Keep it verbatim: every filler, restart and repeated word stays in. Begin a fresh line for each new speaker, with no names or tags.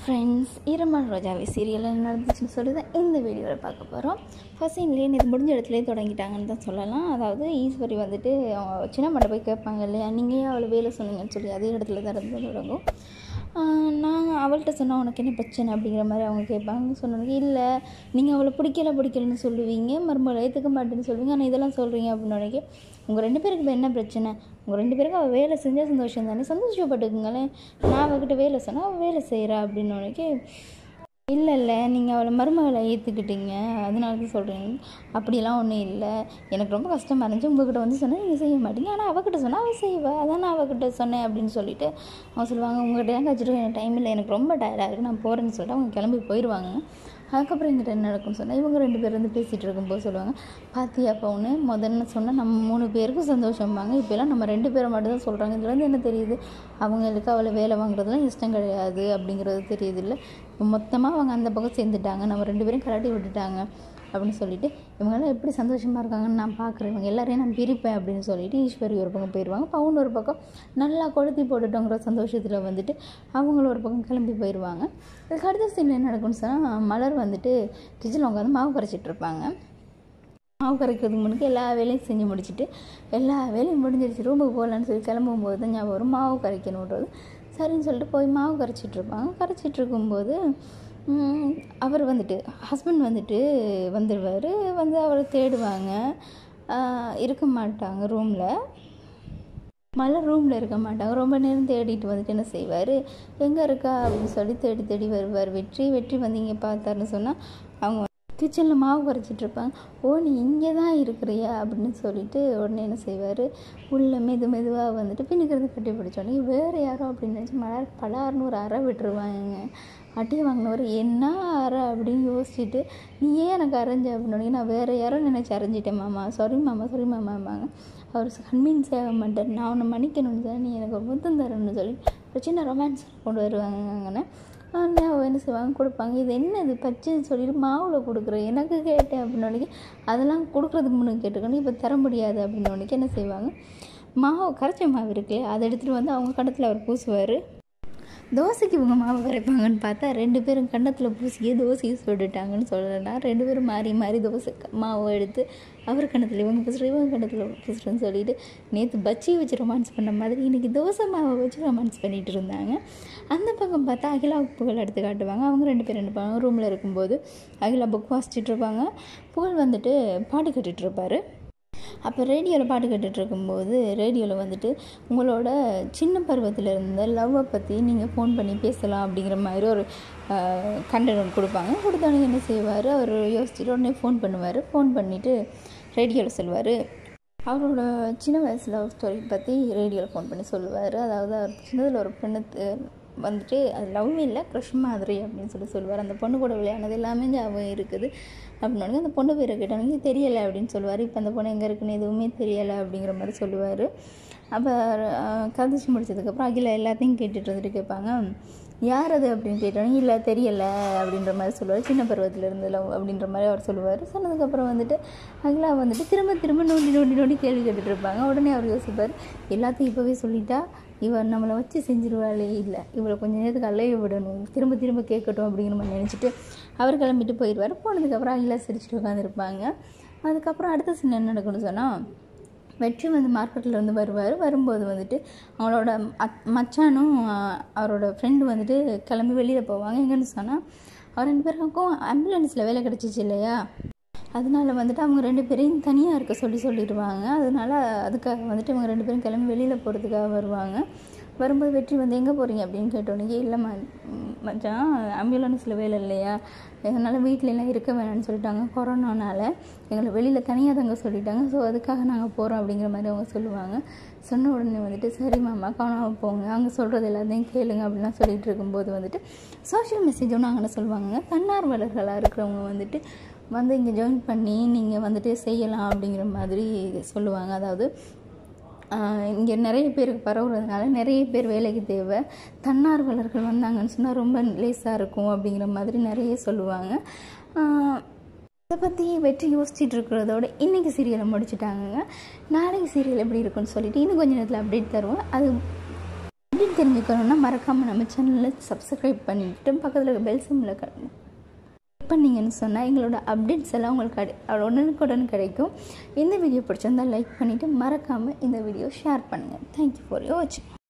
Friends, ஈரமான ரோஜாவை serial என்ன நடந்துச்சுன்னு சொல்லி தான் இந்த வீடியோவில் பார்க்க போகிறோம். ஃபர்ஸ்ட் சீன்லேயே இது முடிஞ்ச இடத்துலேயே தொடங்கிட்டாங்கன்னு தான் சொல்லலாம். அதாவது ஈஸ்வரி வந்துட்டு அவங்க சின்ன மண்டை போய் கேட்பாங்க இல்லையா, நீங்கள் ஏன் அவளை வேலை சொன்னீங்கன்னு சொல்லி அதே இடத்துல தான் இருந்து தொடங்கும். நாங்கள் அவள்கிட்ட சொன்னால் உனக்கு என்ன பிரச்சனை அப்படிங்கிற மாதிரி அவங்க கேட்பாங்க. சொன்னாங்க, இல்லை நீங்கள் அவளை பிடிக்கல பிடிக்கலன்னு சொல்லுவீங்க, மறுமொழி ஏற்றுக்க மாட்டேன்னு சொல்லுவீங்க, ஆனால் இதெல்லாம் சொல்கிறீங்க அப்படின்னு நினைக்க உங்கள் ரெண்டு பேருக்கு இப்போ என்ன பிரச்சனை? உங்கள் ரெண்டு பேருக்கு அவள் வேலை செஞ்சால் சந்தோஷம் தானே, சந்தோஷப்பட்டுக்குங்களேன். நான் அவகிட்ட வேலை சொன்னால் அவள் வேலை செய்கிறா அப்படின்னு நினைக்க, இல்லை இல்லை நீங்கள் அவளை மருமகளை ஏற்றுக்கிட்டீங்க அதனால தான் சொல்கிறீங்க. அப்படிலாம் ஒன்றும் இல்லை, எனக்கு ரொம்ப கஷ்டமாக இருந்துச்சு, உங்கள்கிட்ட வந்து சொன்னால் நீங்கள் செய்ய மாட்டீங்க, ஆனால் அவகிட்ட சொன்னால் அவள் செய்வேன், அதான் நான் அவகிட்ட சொன்னேன் அப்படின்னு சொல்லிட்டு அவங்க சொல்லுவாங்க. உங்கள்கிட்ட ஏன் கச்சிட்டு எனக்கு டைம் இல்லை, எனக்கு ரொம்ப டயர்டாக இருக்குது, நான் போகிறேன்னு சொல்லிட்டு அவங்க கிளம்பி போயிடுவாங்க. அதுக்கப்புறம் எங்கிட்ட என்ன நடக்கும்னு சொன்னால் இவங்க ரெண்டு பேர் வந்து பேசிகிட்டு இருக்கும்போது சொல்லுவாங்க, பாத்தியா பவுனு முதல்ல சொன்னால் நம்ம மூணு பேருக்கும் சந்தோஷம்பாங்க, இப்போலாம் நம்ம ரெண்டு பேரை மட்டும்தான் சொல்கிறாங்க. இதுலேருந்து என்ன தெரியுது, அவங்களுக்கு அவளை வேலை வாங்குறதுலாம் இஷ்டம் கிடையாது அப்படிங்கிறது தெரியுது. இல்லை மொத்தமாக அவங்க அந்த பக்கம் சேர்ந்துட்டாங்க, நம்ம ரெண்டு பேரும் கலாட்டி விட்டுட்டாங்க அப்படின்னு சொல்லிட்டு இவங்கெல்லாம் எப்படி சந்தோஷமாக இருக்காங்கன்னு நான் பார்க்குறேன், இவங்க எல்லாரையும் நான் பிரிப்பேன் அப்படின்னு சொல்லிட்டு ஈஸ்வரி ஒரு பக்கம் போயிடுவாங்க. பவுன் ஒரு பக்கம் நல்லா கொளுத்தி போட்டுட்டோங்கிற சந்தோஷத்தில் வந்துட்டு அவங்களும் ஒரு பக்கம் கிளம்பி போயிடுவாங்க. அதுக்கு அடுத்த சீனில் என்ன நடக்கும்னு சொன்னால் மலர் வந்துட்டு கிச்சனில் உட்காந்து மாவு கரைச்சிட்டு இருப்பாங்க. மாவு கரைக்கிறதுக்கு முன்னாடி எல்லா வேலையும் செஞ்சு முடிச்சுட்டு எல்லா வேலையும் முடிஞ்சிருச்சு ரூமுக்கு போகலான்னு சொல்லி கிளம்பும்போது தான் ஞாபகம் வரும் மாவு கரைக்கணுன்றது. சரின்னு சொல்லிட்டு போய் மாவு கரைச்சிட்டு இருப்பாங்க. கரைச்சிட்டு இருக்கும்போது அவர் வந்துட்டு ஹஸ்பண்ட் வந்துட்டு வந்துடுவார். வந்து அவரை தேடுவாங்க, இருக்க மாட்டாங்க ரூமில். மலர் ரூமில் இருக்க மாட்டாங்க. ரொம்ப நேரம் தேடிட்டு வந்துட்டு என்ன செய்வார், எங்கே இருக்கா அப்படின்னு சொல்லி தேடி தேடி வருவார். வெற்றி வெற்றி வந்து இங்கே பார்த்தாருன்னு சொன்னால் அவங்க கிச்சனில் மாவு கரைச்சிட்ருப்பாங்க. ஓ நீ இங்கே தான் இருக்கிறியா அப்படின்னு சொல்லிட்டு உடனே என்ன செய்வார், உள்ளே மெது மெதுவாக வந்துட்டு பின்னுக்கிறது கட்டி பிடிச்சோடனே வேறு யாரோ அப்படின்னு நினச்சி மலர் பலார்னு ஒரு அறை விட்டுருவாங்க. அட்டி வாங்கினவர் என்ன அறை அப்படின்னு யோசிச்சுட்டு, நீ ஏன் எனக்கு அரைஞ்ச அப்படின்னு நான் வேறு யாரோ நினச்சி அரைஞ்சிட்டேன் மாமா, சாரி மாமா சாரி மாமாம்பாங்க. அவர் கன்வின்ஸ் ஆக மாட்டார், நான் உன்னை மன்னிக்கணும்னு சார், நீ எனக்கு ஒரு முத்தம் தரணும்னு சொல்லி ஒரு சின்ன ரொமான்ஸ் கொண்டு வருவாங்கன்னு அவள் என்ன செய்வாங்க, கொடுப்பாங்க. இது என்ன இது பச்சைன்னு சொல்லிட்டு மாவில் கொடுக்குறேன் எனக்கு கேட்டேன் அப்படின்னு நினைக்க, அதெல்லாம் கொடுக்குறதுக்கு முன்னாடி கேட்டுக்கணும், இப்போ தர முடியாது அப்படின்னு நினைக்க என்ன செய்வாங்க, மாவு கரைச்ச மாவு இருக்கு அதை எடுத்துகிட்டு வந்து அவங்க கணத்தில் அவர் பூசுவார். தோசைக்கு இவங்க மாவு கரைப்பாங்கன்னு பார்த்தா ரெண்டு பேரும் கன்னத்தில் பூசியே தோசையை சுட்டுட்டாங்கன்னு சொல்லலாம். ரெண்டு பேரும் மாறி மாறி தோசை மாவை எடுத்து அவர் கணத்தில் இவங்க பூசுகிற இவங்க கணத்தில் பூசுகிறேன்னு சொல்லிட்டு நேற்று பச்சி வச்சு ரொமான்ஸ் பண்ண மாதிரி இன்றைக்கி தோசை மாவை வச்சு ரொமான்ஸ் பண்ணிகிட்டு இருந்தாங்க. அந்த பக்கம் பார்த்தா அகிலா புகழ் எடுத்து காட்டுவாங்க. அவங்க ரெண்டு பேரும் ரெண்டு ரூமில் இருக்கும்போது அகிலா புக் வாசிச்சுட்டு இருப்பாங்க, புகழ் வந்துட்டு பாட்டு கட்டிகிட்ருப்பார். அப்போ ரேடியோவில் பாட்டு கேட்டுட்டு இருக்கும்போது ரேடியோவில் வந்துட்டு உங்களோட சின்ன பருவத்தில் இருந்த லவ்வை பற்றி நீங்கள் ஃபோன் பண்ணி பேசலாம் அப்படிங்கிற மாதிரி ஒரு கண்டென்ட் கொடுப்பாங்க. கொடுத்தோடனே என்ன செய்வார், அவர் யோசிச்சுட்டு உடனே ஃபோன் பண்ணுவார். ஃபோன் பண்ணிவிட்டு ரேடியோவில் சொல்லுவார், அவரோட சின்ன வயசு லவ் ஸ்டோரி பற்றி ரேடியோவில் ஃபோன் பண்ணி சொல்லுவார். அதாவது அவர் சின்னதில் ஒரு பெண்ணு வந்துட்டு அது லவ் இல்லை க்ரஷ் மாதிரி அப்படின்னு சொல்லி சொல்லுவார். அந்த பொண்ணு கூட விளையாடுனது எல்லாமே ஞாபகம் இருக்குது அப்படின்னாலும் அந்த பொண்ணு பேரை கேட்டாங்க தெரியலை அப்படின்னு சொல்லுவார். இப்போ அந்த பொண்ணு எங்கே இருக்குன்னு எதுவுமே தெரியலை அப்படிங்கிற மாதிரி சொல்லுவார். அப்போ கதைச்சி முடிச்சதுக்கப்புறம் அகிலா எல்லாத்தையும் கேட்டுட்டு வந்துட்டு கேட்பாங்க, யார் அது அப்படின்னு கேட்டாங்க, இல்லை தெரியலை அப்படின்ற மாதிரி சொல்லுவார். சின்ன பருவத்தில் இருந்து லவ் அப்படின்ற மாதிரி அவர் சொல்லுவார். சொன்னதுக்கப்புறம் வந்துட்டு அகிலா வந்துட்டு திரும்ப திரும்ப நோண்டி நோண்டி நோண்டி கேள்வி கேட்டுட்டு இருப்பாங்க. உடனே அவர் யோசிப்பார், எல்லாத்தையும் இப்போவே சொல்லிட்டா இவன் நம்மளை வச்சு செஞ்சிருவாளே, இல்லை இவளை கொஞ்சம் நேரத்துக்கு அலைய விடணும், திரும்ப திரும்ப கேட்கட்டும் அப்படிங்கிற மாதிரி நினச்சிட்டு அவர் கிளம்பிட்டு போயிடுவார். போனதுக்கப்புறம் அகிலா சிரிச்சுட்டு உட்காந்துருப்பாங்க. அதுக்கப்புறம் அடுத்த சீன் என்ன நடக்கும்னு சொன்னால் வெற்றி வந்து மார்க்கெட்டில் வந்து வருவார். வரும்போது வந்துட்டு அவங்களோட அத் மச்சானும் அவரோட ஃப்ரெண்டு வந்துட்டு கிளம்பி வெளியில் போவாங்க. எங்கன்னு சொன்னால் அவர் ரெண்டு பேருக்கும் ஆம்புலன்ஸில் வேலை கிடச்சிச்சு இல்லையா, அதனால வந்துட்டு அவங்க ரெண்டு பேரையும் தனியாக இருக்க சொல்லி சொல்லிடுவாங்க. அதனால அதுக்காக வந்துட்டு இவங்க ரெண்டு பேரும் கிளம்பி வெளியில் போகிறதுக்காக வருவாங்க. வரும்போது வெற்றி வந்து எங்கே போகிறீங்க அப்படின்னு கேட்டோன்னே, இல்லை ம மச்சான் ஆம்புலன்ஸில் வேலை இல்லையா, அதனால் வீட்டிலலாம் இருக்க வேணாம்னு சொல்லிட்டாங்க, கொரோனானால எங்களை வெளியில் தனியாக தங்க சொல்லிட்டாங்க, ஸோ அதுக்காக நாங்கள் போகிறோம் அப்படிங்கிற மாதிரி அவங்க சொல்லுவாங்க. சொன்ன உடனே வந்துட்டு சரி மாமா கவனமாக போங்க, அங்கே சொல்கிறது எல்லாத்தையும் கேளுங்க அப்படின்லாம் சொல்லிகிட்டு இருக்கும்போது வந்துட்டு சோஷியல் மெசேஜ் ஒன்று அங்கே சொல்லுவாங்க. தன்னார்வலர்களாக இருக்கிறவங்க வந்துட்டு வந்து இங்கே ஜாயின் பண்ணி நீங்கள் வந்துட்டு செய்யலாம் அப்படிங்கிற மாதிரி சொல்லுவாங்க. அதாவது இங்கே நிறைய பேருக்கு பரவுறதுனால நிறைய பேர் வேலைக்கு தேவை, தன்னார்வலர்கள் வந்தாங்கன்னு சொன்னால் ரொம்ப லேஸாக இருக்கும் அப்படிங்கிற மாதிரி நிறைய சொல்லுவாங்க. இதை பற்றி வெற்றி யோசிச்சுட்டு இருக்கிறதோட இன்றைக்கி சீரியலை முடிச்சுட்டாங்க. நாளைக்கு சீரியல் எப்படி இருக்குன்னு சொல்லிட்டு இன்னும் கொஞ்சம் நேரத்தில் அப்டேட் தருவோம். அது அப்படின்னு தெரிஞ்சுக்கணுன்னா மறக்காமல் நம்ம சேனலில் சப்ஸ்கிரைப் பண்ணிவிட்டு பக்கத்தில் இருக்க பெல் சிம்மில் கிளிக் பண்ணிங்கன்னு சொன்னால் எங்களோட அப்டேட்ஸ் எல்லாம் உங்களுக்கு கிடை உடனுக்குடன் கிடைக்கும். இந்த வீடியோ பிடிச்சிருந்தால் லைக் பண்ணிவிட்டு மறக்காமல் இந்த வீடியோ ஷேர் பண்ணுங்கள். தேங்க்யூ ஃபார் யோர் வாட்சிங்.